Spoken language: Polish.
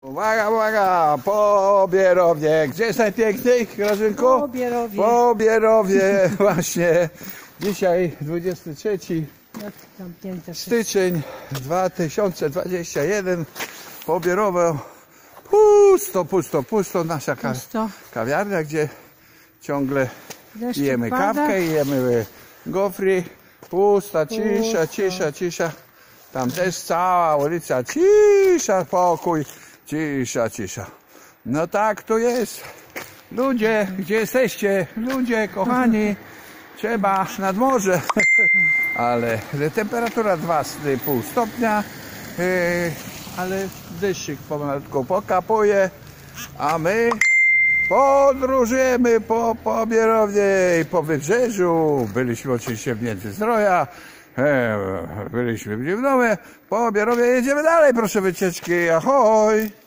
Uwaga, uwaga, Pobierowie. Gdzie jest najpiękniej, Grażynku? Pobierowie. Pobierowie, właśnie. Dzisiaj 23 styczeń 2021. Pobierowo. Pusto. Nasza kawiarnia, gdzie ciągle jemy kawkę, jemy gofry. Pusta, cisza. Tam też cała ulica, cisza, pokój, cisza. No tak to jest. Ludzie, gdzie jesteście? Ludzie, kochani, trzeba nad morze. Ale temperatura 2,5 stopnia, ale deszczyk pomalutku pokapuje, a my podróżujemy po Pobierowie i po wybrzeżu. Byliśmy oczywiście w Międzyzdroja, byliśmy w Dziwnowie, Pobierowie, jedziemy dalej, proszę wycieczki, ahoj!